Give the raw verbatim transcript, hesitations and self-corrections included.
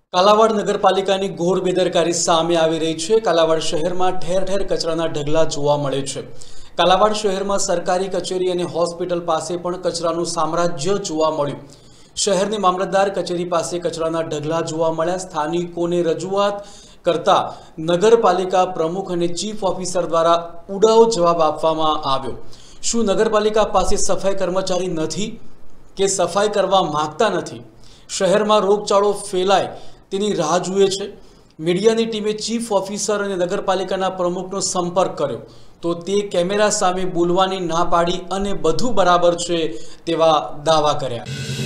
કાલાવાડ નગરપાલિકાની ઘોર બેદરકારી સામે આવી રહી છે। કાલાવાડ શહેરમાં ઠેર ઠેર કચરાના ઢગલા જોવા મળે છે। કાલાવાડ શહેરમાં સરકારી કચેરી અને હોસ્પિટલ પાસે પણ કચરાનું સામ્રાજ્ય જોવા મળ્યું। શહેરની મામલતદાર કચેરી પાસે કચરાના ઢગલા જોવા મળ્યા। સ્થાનિકોને રજૂઆત કરતા નગરપાલિકા પ્રમુખ અને ચીફ ઓફિસર દ્વારા ઉડાવ જવાબ આપવામાં આવ્યો। શું નગરપાલિકા પાસે સફાઈ કર્મચારી નથી કે સફાઈ કરવા માંગતા નથી? શહેરમાં રોગચાળો ફેલાય તેની રાહ જુએ છે। મીડિયાની ટીમે ચીફ ઓફિસર અને નગરપાલિકાના પ્રમુખનો સંપર્ક કર્યો તો તે કેમેરા સામે બોલવાની ના પાડી અને બધું બરાબર છે તેવા દાવા કર્યા।